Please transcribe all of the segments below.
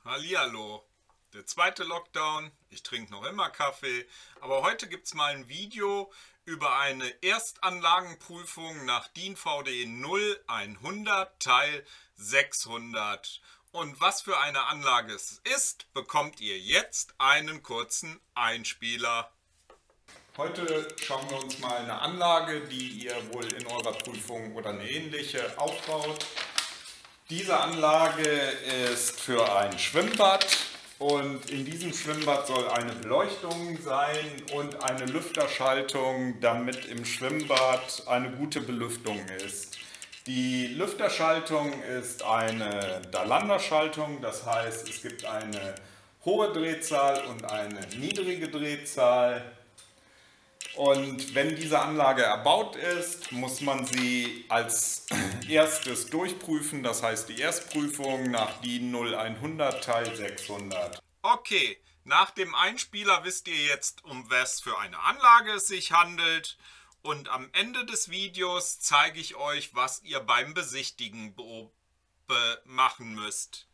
Hallihallo, der zweite Lockdown, ich trinke noch immer Kaffee, aber heute gibt es mal ein Video über eine Erstanlagenprüfung nach DIN VDE 0100 Teil 600. Und was für eine Anlage es ist, bekommt ihr jetzt einen kurzen Einspieler. Heute schauen wir uns mal eine Anlage, die ihr wohl in eurer Prüfung oder eine ähnliche aufbaut. Diese Anlage ist für ein Schwimmbad und in diesem Schwimmbad soll eine Beleuchtung sein und eine Lüfterschaltung, damit im Schwimmbad eine gute Belüftung ist. Die Lüfterschaltung ist eine Dalander-Schaltung, das heißt, es gibt eine hohe Drehzahl und eine niedrige Drehzahl. Und wenn diese Anlage erbaut ist, muss man sie als erstes durchprüfen, das heißt die Erstprüfung nach DIN 0100 Teil 600. Okay, nach dem Einspieler wisst ihr jetzt, um was für eine Anlage es sich handelt. Und am Ende des Videos zeige ich euch, was ihr beim Besichtigen machen müsst.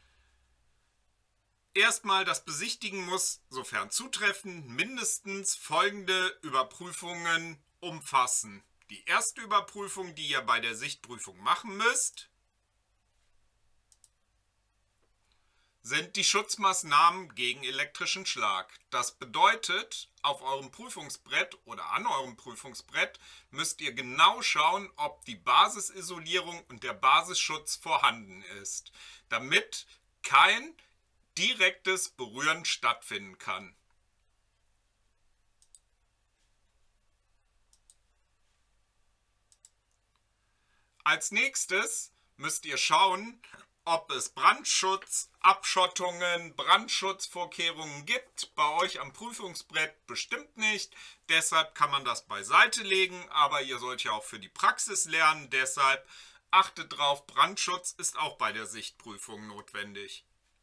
Erstmal, das Besichtigen muss, sofern zutreffend, mindestens folgende Überprüfungen umfassen. Die erste Überprüfung, die ihr bei der Sichtprüfung machen müsst, sind die Schutzmaßnahmen gegen elektrischen Schlag. Das bedeutet, auf eurem Prüfungsbrett oder an eurem Prüfungsbrett müsst ihr genau schauen, ob die Basisisolierung und der Basisschutz vorhanden ist, damit kein direktes Berühren stattfinden kann. Als nächstes müsst ihr schauen, ob es Brandschutz, Abschottungen, Brandschutzvorkehrungen gibt. Bei euch am Prüfungsbrett bestimmt nicht. Deshalb kann man das beiseite legen, aber ihr sollt ja auch für die Praxis lernen. Deshalb achtet drauf, Brandschutz ist auch bei der Sichtprüfung notwendig.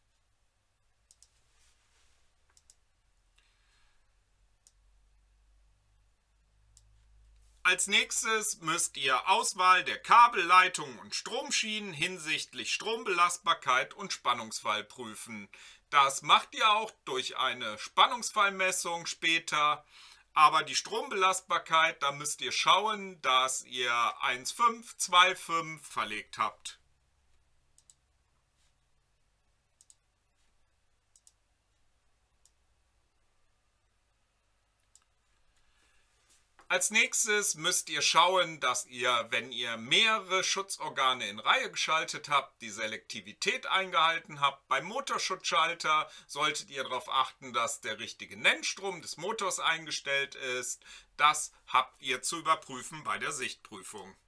Als nächstes müsst ihr Auswahl der Kabel, Leitungen und Stromschienen hinsichtlich Strombelastbarkeit und Spannungsfall prüfen. Das macht ihr auch durch eine Spannungsfallmessung später. Aber die Strombelastbarkeit, da müsst ihr schauen, dass ihr 1,5, 2,5 verlegt habt. Als nächstes müsst ihr schauen, dass ihr, wenn ihr mehrere Schutzorgane in Reihe geschaltet habt, die Selektivität eingehalten habt. Beim Motorschutzschalter solltet ihr darauf achten, dass der richtige Nennstrom des Motors eingestellt ist. Das habt ihr zu überprüfen bei der Sichtprüfung.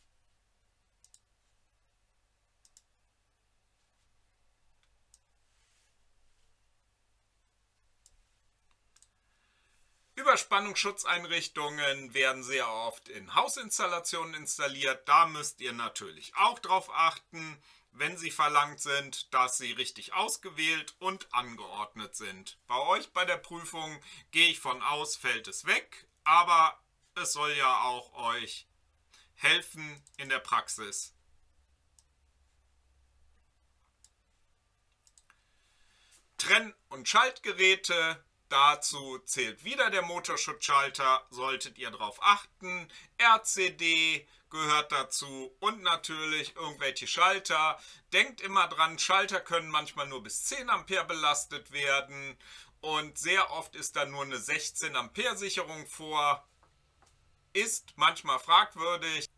Überspannungsschutzeinrichtungen werden sehr oft in Hausinstallationen installiert. Da müsst ihr natürlich auch darauf achten, wenn sie verlangt sind, dass sie richtig ausgewählt und angeordnet sind. Bei euch bei der Prüfung gehe ich von aus, fällt es weg, aber es soll ja auch euch helfen in der Praxis. Trenn- und Schaltgeräte. Dazu zählt wieder der Motorschutzschalter, solltet ihr darauf achten. RCD gehört dazu und natürlich irgendwelche Schalter. Denkt immer dran, Schalter können manchmal nur bis 10 Ampere belastet werden und sehr oft ist da nur eine 16 Ampere Sicherung vor. Ist manchmal fragwürdig.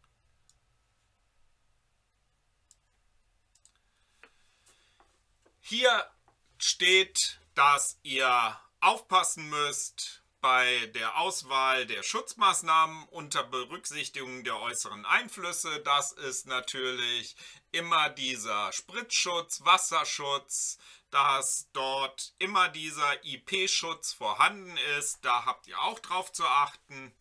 Hier steht, dass ihr aufpassen müsst bei der Auswahl der Schutzmaßnahmen unter Berücksichtigung der äußeren Einflüsse. Das ist natürlich immer dieser Spritzschutz, Wasserschutz, dass dort immer dieser IP-Schutz vorhanden ist. Da habt ihr auch drauf zu achten.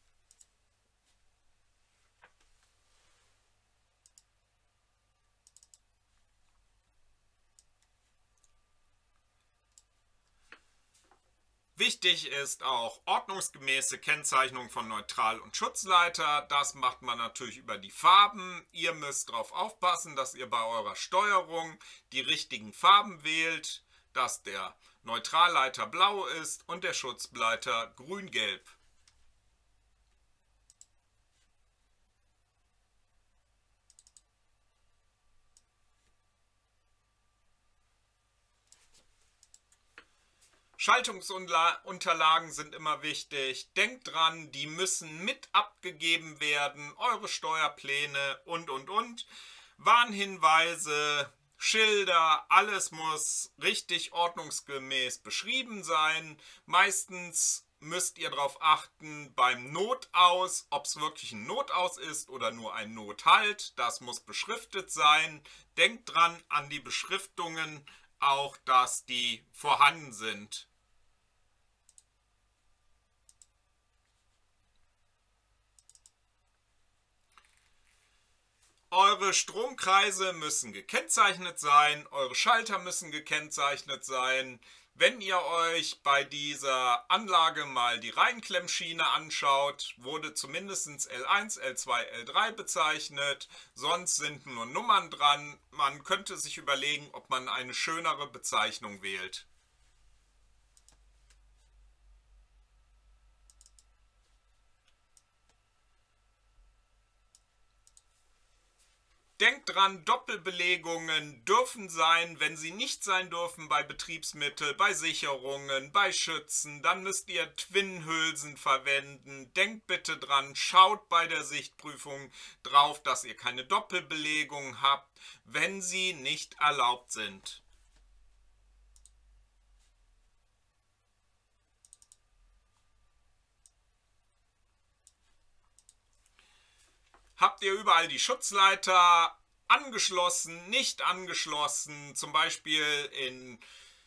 Wichtig ist auch ordnungsgemäße Kennzeichnung von Neutral- und Schutzleiter. Das macht man natürlich über die Farben. Ihr müsst darauf aufpassen, dass ihr bei eurer Steuerung die richtigen Farben wählt. dass der Neutralleiter blau ist und der Schutzleiter grün-gelb. Schaltungsunterlagen sind immer wichtig. Denkt dran, die müssen mit abgegeben werden. Eure Steuerpläne und. Warnhinweise, Schilder, alles muss richtig ordnungsgemäß beschrieben sein. Meistens müsst ihr darauf achten beim Notaus, ob es wirklich ein Notaus ist oder nur ein Nothalt. Das muss beschriftet sein. Denkt dran an die Beschriftungen, auch dass die vorhanden sind. Eure Stromkreise müssen gekennzeichnet sein, eure Schalter müssen gekennzeichnet sein. Wenn ihr euch bei dieser Anlage mal die Reihenklemmschiene anschaut, wurde zumindest L1, L2, L3 bezeichnet, sonst sind nur Nummern dran. Man könnte sich überlegen, ob man eine schönere Bezeichnung wählt. Denkt dran, Doppelbelegungen dürfen sein. Wenn sie nicht sein dürfen bei Betriebsmitteln, bei Sicherungen, bei Schützen, dann müsst ihr Twin-Hülsen verwenden. Denkt bitte dran, schaut bei der Sichtprüfung drauf, dass ihr keine Doppelbelegungen habt, wenn sie nicht erlaubt sind. Habt ihr überall die Schutzleiter angeschlossen, nicht angeschlossen, zum Beispiel in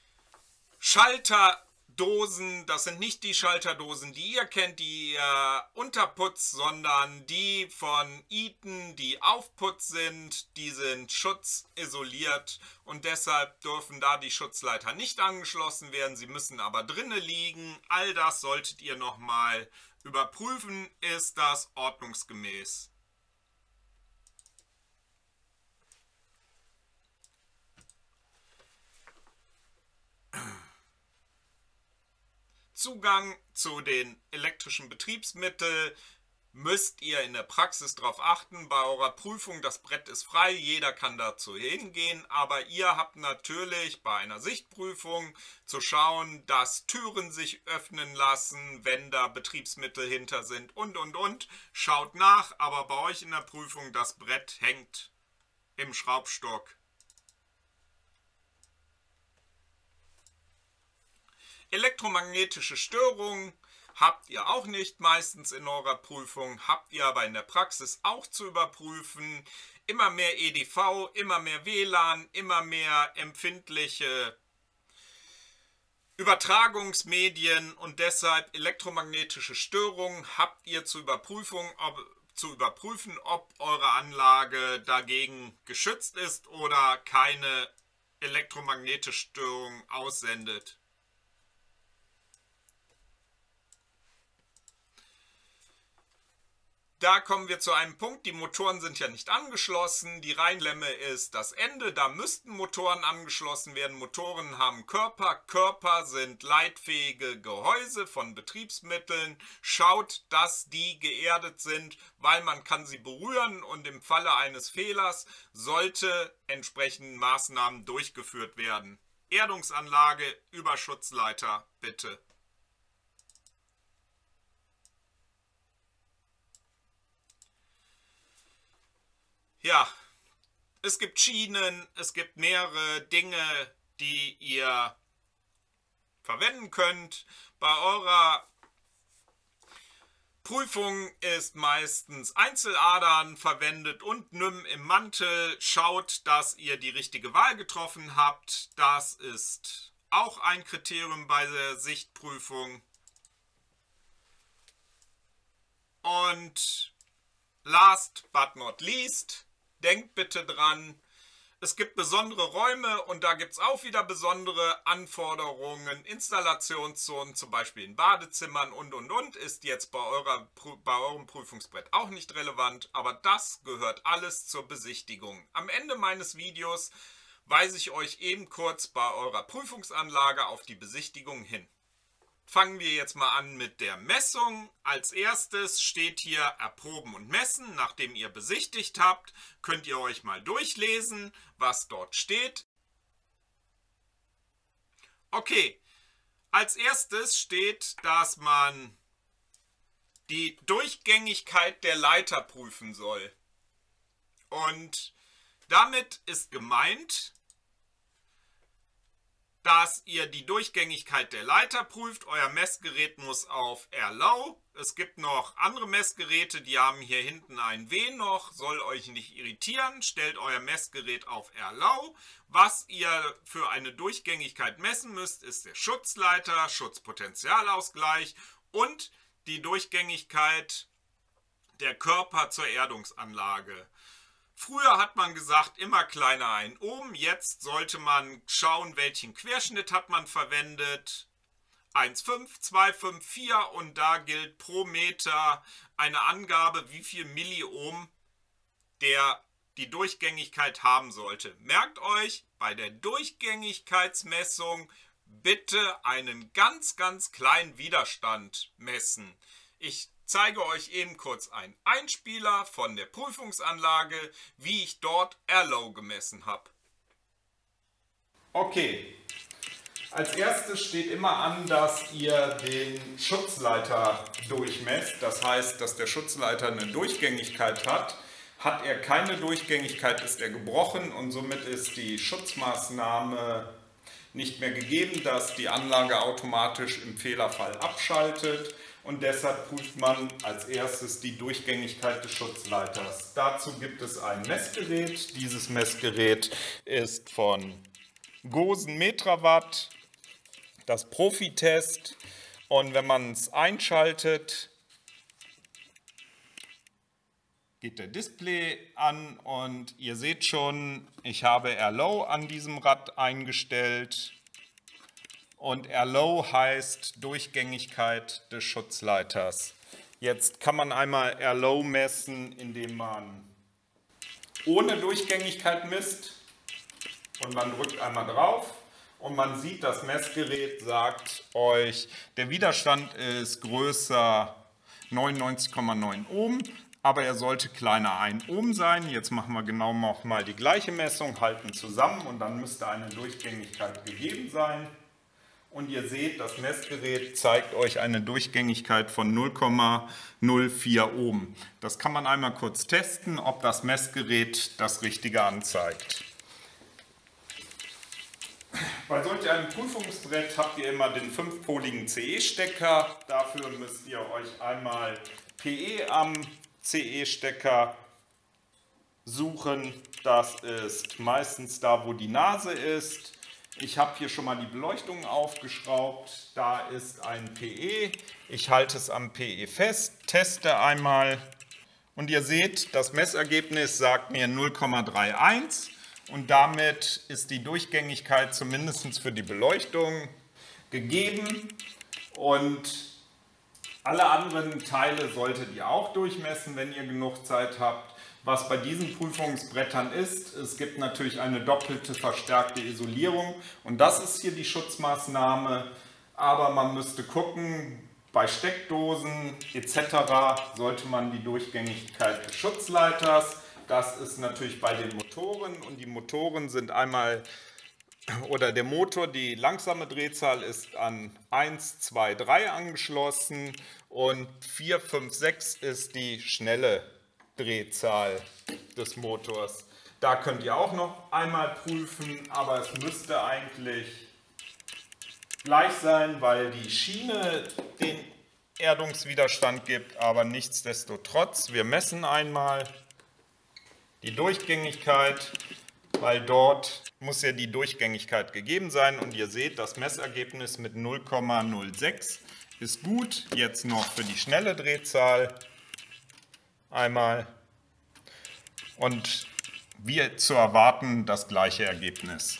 Schalterdosen, das sind nicht die Schalterdosen, die ihr kennt, die ihr unterputzt, sondern die von Eaton, die Aufputz sind, die sind schutzisoliert und deshalb dürfen da die Schutzleiter nicht angeschlossen werden, sie müssen aber drinnen liegen. All das solltet ihr nochmal überprüfen, ist das ordnungsgemäß. Zugang zu den elektrischen Betriebsmitteln müsst ihr in der Praxis darauf achten. Bei eurer Prüfung, das Brett ist frei, jeder kann dazu hingehen, aber ihr habt natürlich bei einer Sichtprüfung zu schauen, dass Türen sich öffnen lassen, wenn da Betriebsmittel hinter sind und. Schaut nach, aber bei euch in der Prüfung, das Brett hängt im Schraubstock. Elektromagnetische Störungen habt ihr auch nicht meistens in eurer Prüfung, habt ihr aber in der Praxis auch zu überprüfen. Immer mehr EDV, immer mehr WLAN, immer mehr empfindliche Übertragungsmedien und deshalb elektromagnetische Störungen habt ihr zu überprüfen, ob eure Anlage dagegen geschützt ist oder keine elektromagnetische Störung aussendet. Da kommen wir zu einem Punkt, die Motoren sind ja nicht angeschlossen, die Reihenklemme ist das Ende, da müssten Motoren angeschlossen werden. Motoren haben Körper, Körper sind leitfähige Gehäuse von Betriebsmitteln. Schaut, dass die geerdet sind, weil man kann sie berühren und im Falle eines Fehlers sollte entsprechende Maßnahmen durchgeführt werden. Erdungsanlage über Schutzleiter, bitte. Ja, es gibt Schienen, es gibt mehrere Dinge, die ihr verwenden könnt. Bei eurer Prüfung ist meistens Einzeladern verwendet und NÜM im Mantel. Schaut, dass ihr die richtige Wahl getroffen habt. Das ist auch ein Kriterium bei der Sichtprüfung. Und last but not least, denkt bitte dran, es gibt besondere Räume und da gibt es auch wieder besondere Anforderungen. Installationszonen, zum Beispiel in Badezimmern und, ist jetzt bei eurem Prüfungsbrett auch nicht relevant, aber das gehört alles zur Besichtigung. Am Ende meines Videos weise ich euch eben kurz bei eurer Prüfungsanlage auf die Besichtigung hin. Fangen wir jetzt mal an mit der Messung. Als erstes steht hier Erproben und Messen. Nachdem ihr besichtigt habt, könnt ihr euch mal durchlesen, was dort steht. Okay, als erstes steht, dass man die Durchgängigkeit der Leiter prüfen soll. Und damit ist gemeint, dass ihr die Durchgängigkeit der Leiter prüft. Euer Messgerät muss auf Erlau. Es gibt noch andere Messgeräte, die haben hier hinten ein W noch. Soll euch nicht irritieren. Stellt euer Messgerät auf Erlau. Was ihr für eine Durchgängigkeit messen müsst, ist der Schutzleiter, Schutzpotentialausgleich und die Durchgängigkeit der Körper zur Erdungsanlage. Früher hat man gesagt, immer kleiner 1 Ohm. Jetzt sollte man schauen, welchen Querschnitt hat man verwendet. 1,5, 2,5, 4 und da gilt pro Meter eine Angabe, wie viel Milliohm die Durchgängigkeit haben sollte. Merkt euch, bei der Durchgängigkeitsmessung bitte einen ganz, ganz kleinen Widerstand messen. Ich zeige euch eben kurz einen Einspieler von der Prüfungsanlage, wie ich dort Erlau gemessen habe. Okay, als erstes steht immer an, dass ihr den Schutzleiter durchmesst. Das heißt, dass der Schutzleiter eine Durchgängigkeit hat. Hat er keine Durchgängigkeit, ist er gebrochen und somit ist die Schutzmaßnahme nicht mehr gegeben, dass die Anlage automatisch im Fehlerfall abschaltet. Und deshalb prüft man als erstes die Durchgängigkeit des Schutzleiters. Dazu gibt es ein Messgerät. Dieses Messgerät ist von Gosen Metrawatt, das Profitest. Und wenn man es einschaltet, geht der Display an und ihr seht schon, ich habe Erlau an diesem Rad eingestellt. Und Erlau heißt Durchgängigkeit des Schutzleiters. Jetzt kann man einmal Erlau messen, indem man ohne Durchgängigkeit misst und man drückt einmal drauf und man sieht, das Messgerät sagt euch, der Widerstand ist größer 99,9 Ohm, aber er sollte kleiner 1 Ohm sein. Jetzt machen wir genau nochmal die gleiche Messung, halten zusammen und dann müsste eine Durchgängigkeit gegeben sein. Und ihr seht, das Messgerät zeigt euch eine Durchgängigkeit von 0,04 Ohm. Das kann man einmal kurz testen, ob das Messgerät das Richtige anzeigt. Bei solch einem Prüfungsbrett habt ihr immer den 5-poligen CE-Stecker. Dafür müsst ihr euch einmal PE am CE-Stecker suchen. Das ist meistens da, wo die Nase ist. Ich habe hier schon mal die Beleuchtung aufgeschraubt. Da ist ein PE. Ich halte es am PE fest, teste einmal. Und ihr seht, das Messergebnis sagt mir 0,31. Und damit ist die Durchgängigkeit zumindest für die Beleuchtung gegeben. Und alle anderen Teile solltet ihr auch durchmessen, wenn ihr genug Zeit habt. Was bei diesen Prüfungsbrettern ist, es gibt natürlich eine doppelte verstärkte Isolierung und das ist hier die Schutzmaßnahme, aber man müsste gucken, bei Steckdosen etc. sollte man die Durchgängigkeit des Schutzleiters, das ist natürlich bei den Motoren und die Motoren sind einmal, oder der Motor, die langsame Drehzahl ist an 1, 2, 3 angeschlossen und 4, 5, 6 ist die schnelle Drehzahl des Motors. Da könnt ihr auch noch einmal prüfen, aber es müsste eigentlich gleich sein, weil die Schiene den Erdungswiderstand gibt, aber nichtsdestotrotz, wir messen einmal die Durchgängigkeit, weil dort muss ja die Durchgängigkeit gegeben sein und ihr seht, das Messergebnis mit 0,06 ist gut. Jetzt noch für die schnelle Drehzahl einmal und wie zu erwarten das gleiche Ergebnis.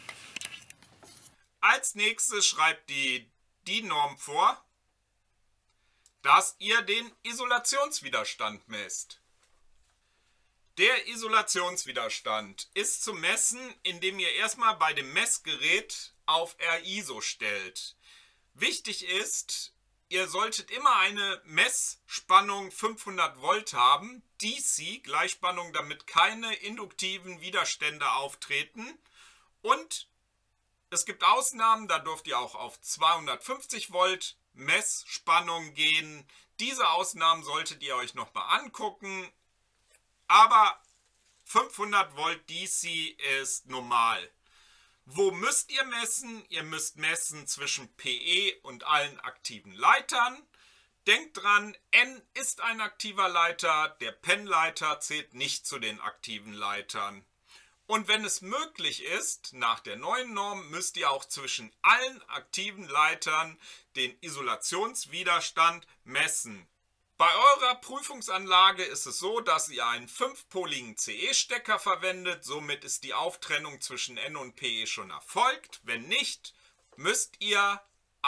Als nächstes schreibt die DIN-Norm vor, dass ihr den Isolationswiderstand messt. Der Isolationswiderstand ist zu messen, indem ihr erstmal bei dem Messgerät auf RISO stellt. Wichtig ist, ihr solltet immer eine Messspannung 500 Volt haben, DC, Gleichspannung, damit keine induktiven Widerstände auftreten. Und es gibt Ausnahmen, da dürft ihr auch auf 250 Volt Messspannung gehen. Diese Ausnahmen solltet ihr euch nochmal angucken. Aber 500 Volt DC ist normal. Wo müsst ihr messen? Ihr müsst messen zwischen PE und allen aktiven Leitern. Denkt dran, N ist ein aktiver Leiter, der PEN-Leiter zählt nicht zu den aktiven Leitern. Und wenn es möglich ist, nach der neuen Norm müsst ihr auch zwischen allen aktiven Leitern den Isolationswiderstand messen. Bei eurer Prüfungsanlage ist es so, dass ihr einen 5-poligen CE-Stecker verwendet. Somit ist die Auftrennung zwischen N und PE schon erfolgt. Wenn nicht, müsst ihr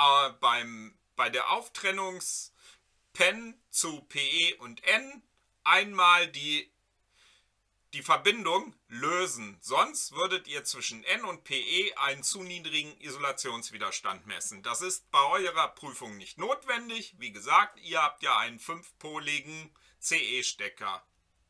bei der Auftrennungs-PEN zu PE und N einmal die Verbindung lösen. Sonst würdet ihr zwischen N und PE einen zu niedrigen Isolationswiderstand messen. Das ist bei eurer Prüfung nicht notwendig. Wie gesagt, ihr habt ja einen 5-poligen CE-Stecker.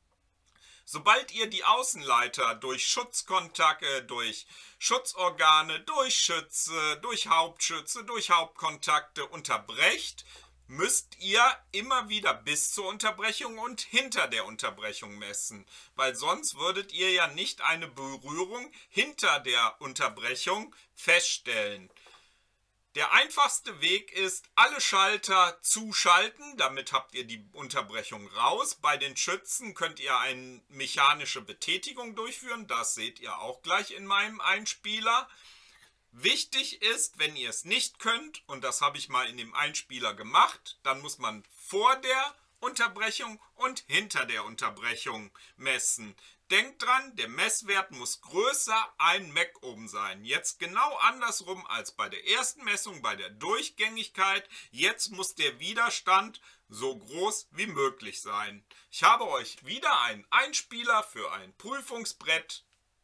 Sobald ihr die Außenleiter durch Schutzkontakte, durch Schutzorgane, durch Schütze, durch Hauptschütze, durch Hauptkontakte unterbrecht, müsst ihr immer wieder bis zur Unterbrechung und hinter der Unterbrechung messen, weil sonst würdet ihr ja nicht eine Berührung hinter der Unterbrechung feststellen. Der einfachste Weg ist, alle Schalter zuschalten, damit habt ihr die Unterbrechung raus. Bei den Schützen könnt ihr eine mechanische Betätigung durchführen, das seht ihr auch gleich in meinem Einspieler. Wichtig ist, wenn ihr es nicht könnt, und das habe ich mal in dem Einspieler gemacht, dann muss man vor der Unterbrechung und hinter der Unterbrechung messen. Denkt dran, der Messwert muss größer 1 Mecohm sein. Jetzt genau andersrum als bei der ersten Messung, bei der Durchgängigkeit. Jetzt muss der Widerstand so groß wie möglich sein. Ich habe euch wieder einen Einspieler für ein Prüfungsbrett.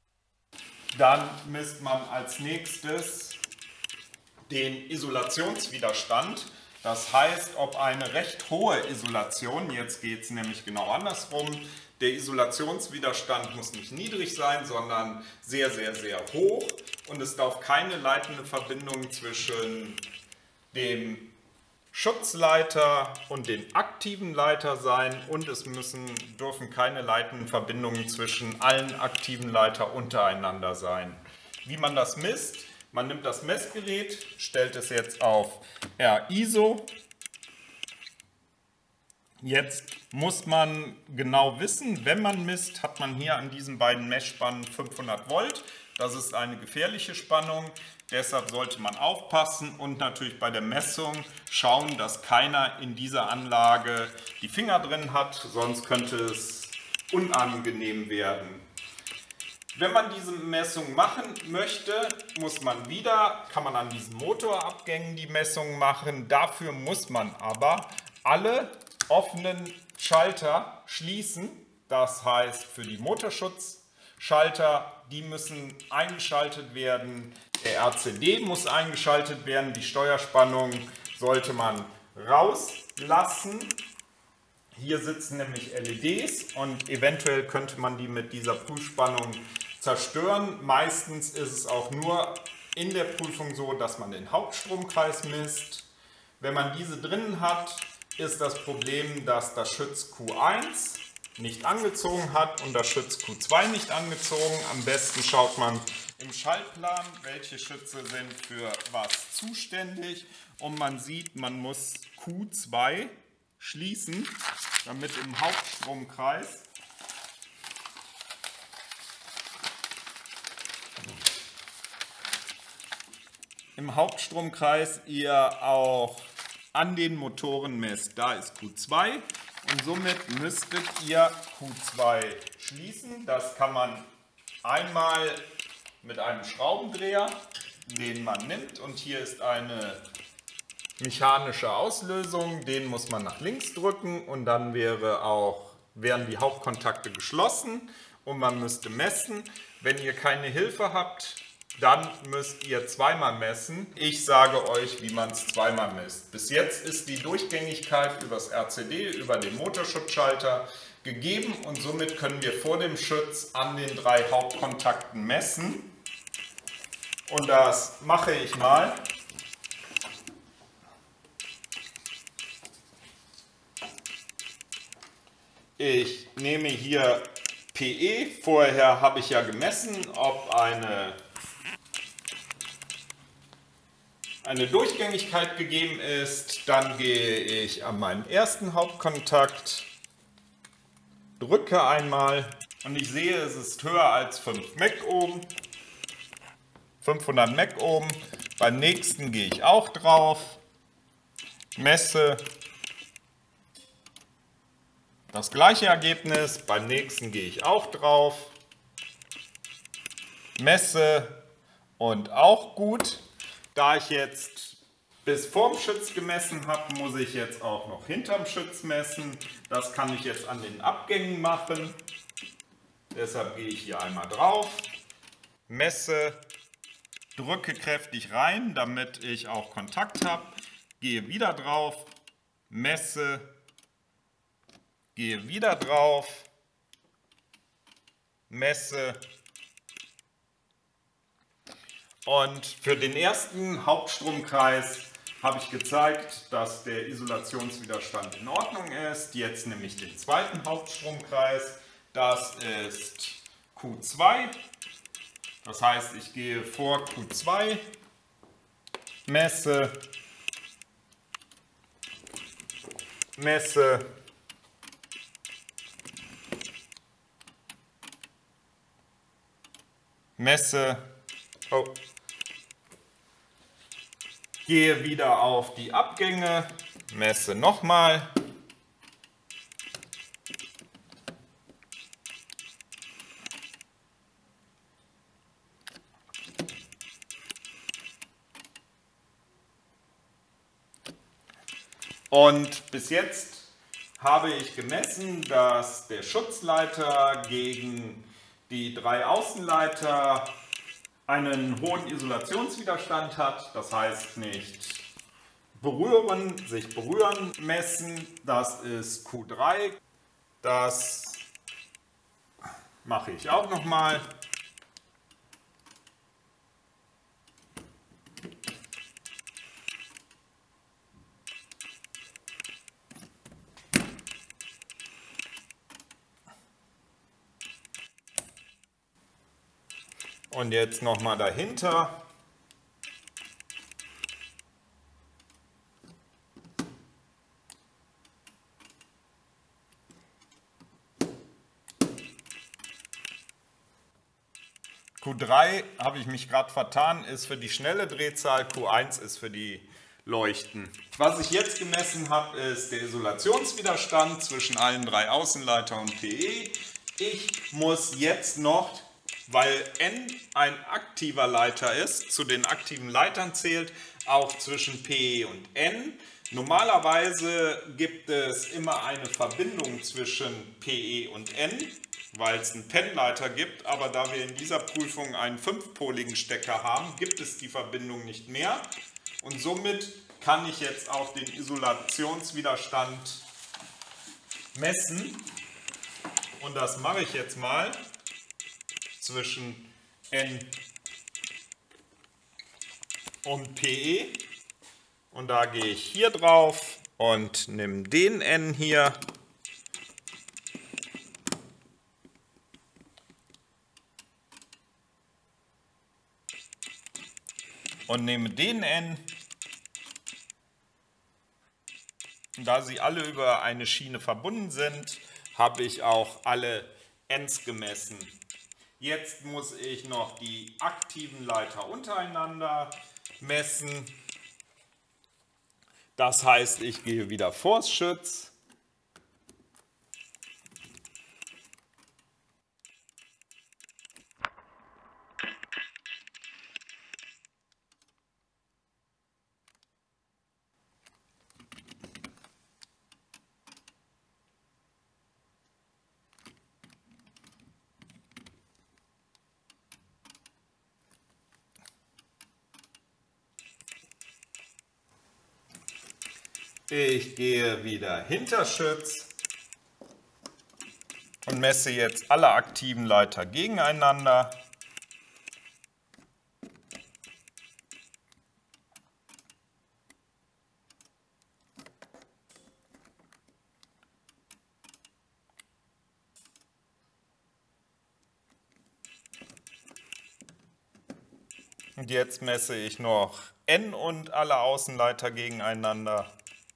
Dann misst man als nächstes den Isolationswiderstand. Das heißt, ob eine recht hohe Isolation, jetzt geht es nämlich genau andersrum, der Isolationswiderstand muss nicht niedrig sein, sondern sehr, sehr, sehr hoch. Und es darf keine leitende Verbindung zwischen dem Schutzleiter und den aktiven Leiter sein, und es dürfen keine leitenden Verbindungen zwischen allen aktiven Leiter untereinander sein. Wie man das misst: Man nimmt das Messgerät, stellt es jetzt auf RISO. Jetzt muss man genau wissen, wenn man misst, hat man hier an diesen beiden Messspannen 500 Volt. Das ist eine gefährliche Spannung. Deshalb sollte man aufpassen und natürlich bei der Messung schauen, dass keiner in dieser Anlage die Finger drin hat, sonst könnte es unangenehm werden. Wenn man diese Messung machen möchte, kann man an diesen Motorabgängen die Messung machen. Dafür muss man aber alle offenen Schalter schließen. Das heißt, für die Motorschutzschalter, die müssen eingeschaltet werden. Der RCD muss eingeschaltet werden. Die Steuerspannung sollte man rauslassen. Hier sitzen nämlich LEDs und eventuell könnte man die mit dieser Prüfspannung zerstören. Meistens ist es auch nur in der Prüfung so, dass man den Hauptstromkreis misst. Wenn man diese drinnen hat, ist das Problem, dass das Schütz Q1 nicht angezogen hat und das Schütz Q2 nicht angezogen. Am besten schaut man im Schaltplan, welche Schütze sind für was zuständig, und man sieht, man muss Q2 schließen, damit im Hauptstromkreis ihr auch an den Motoren messt. Da ist Q2 und somit müsstet ihr Q2 schließen. Das kann man einmal mit einem Schraubendreher, den man nimmt, und hier ist eine mechanische Auslösung, den muss man nach links drücken und dann wäre auch wären die Hauptkontakte geschlossen und man müsste messen. Wenn ihr keine Hilfe habt, dann müsst ihr zweimal messen. Ich sage euch, wie man es zweimal misst. Bis jetzt ist die Durchgängigkeit über das RCD, über den Motorschutzschalter gegeben und somit können wir vor dem Schütz an den 3 Hauptkontakten messen. Und das mache ich mal. Ich nehme hier PE. Vorher habe ich ja gemessen, ob eine Durchgängigkeit gegeben ist. Dann gehe ich an meinen ersten Hauptkontakt, drücke einmal und ich sehe, es ist höher als 5 Mecohm, 500 Mecohm. Beim nächsten gehe ich auch drauf, messe das gleiche Ergebnis. Beim nächsten gehe ich auch drauf, messe und auch gut. Da ich jetzt bis vorm Schütz gemessen habe, muss ich jetzt auch noch hinterm Schütz messen. Das kann ich jetzt an den Abgängen machen. Deshalb gehe ich hier einmal drauf, messe, drücke kräftig rein, damit ich auch Kontakt habe, gehe wieder drauf, messe, gehe wieder drauf, messe. Und für den ersten Hauptstromkreis habe ich gezeigt, dass der Isolationswiderstand in Ordnung ist. Jetzt nehme ich den zweiten Hauptstromkreis. Das ist Q2. Das heißt, ich gehe vor Q2, messe, messe, messe. Oh. Gehe wieder auf die Abgänge, messe nochmal. Und bis jetzt habe ich gemessen, dass der Schutzleiter gegen die 3 Außenleiter einen hohen Isolationswiderstand hat, das heißt nicht berühren, sich berühren messen, das ist Q3, das mache ich auch nochmal. Und jetzt nochmal dahinter. Q3 habe ich mich gerade vertan, ist für die schnelle Drehzahl, Q1 ist für die Leuchten. Was ich jetzt gemessen habe, ist der Isolationswiderstand zwischen allen 3 Außenleiter und PE. Ich muss jetzt noch, weil N ein aktiver Leiter ist, zu den aktiven Leitern zählt, auch zwischen PE und N. Normalerweise gibt es immer eine Verbindung zwischen PE und N, weil es einen PEN-Leiter gibt, aber da wir in dieser Prüfung einen 5-poligen Stecker haben, gibt es die Verbindung nicht mehr und somit kann ich jetzt auch den Isolationswiderstand messen und das mache ich jetzt mal zwischen N und PE und da gehe ich hier drauf und nehme den N hier und nehme den N. Da sie alle über eine Schiene verbunden sind, habe ich auch alle Ns gemessen. Jetzt muss ich noch die aktiven Leiter untereinander messen. Das heißt, ich gehe wieder vors Schütz. Ich gehe wieder hinter Schütz und messe jetzt alle aktiven Leiter gegeneinander. Und jetzt messe ich noch N und alle Außenleiter gegeneinander.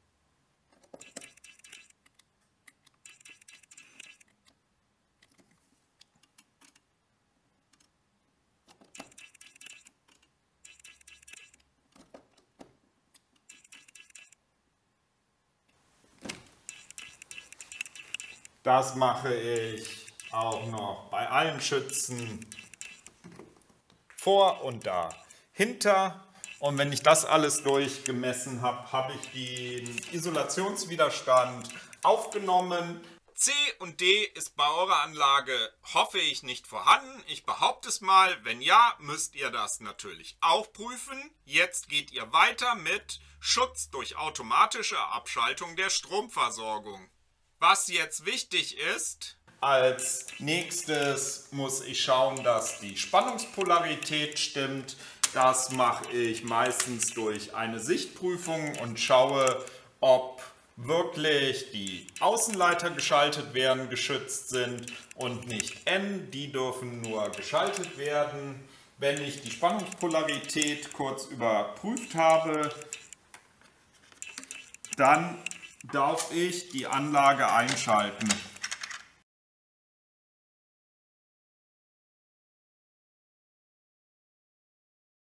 Das mache ich auch noch bei allen Schützen vor und dahinter. Und wenn ich das alles durchgemessen habe, habe ich den Isolationswiderstand aufgenommen. C und D ist bei eurer Anlage, hoffe ich, nicht vorhanden. Ich behaupte es mal. Wenn ja, müsst ihr das natürlich auch prüfen. Jetzt geht ihr weiter mit Schutz durch automatische Abschaltung der Stromversorgung. Was jetzt wichtig ist, als nächstes muss ich schauen, dass die Spannungspolarität stimmt. Das mache ich meistens durch eine Sichtprüfung und schaue, ob wirklich die Außenleiter geschaltet werden, geschützt sind und nicht N. Die dürfen nur geschaltet werden. Wenn ich die Spannungspolarität kurz überprüft habe, dann darf ich die Anlage einschalten.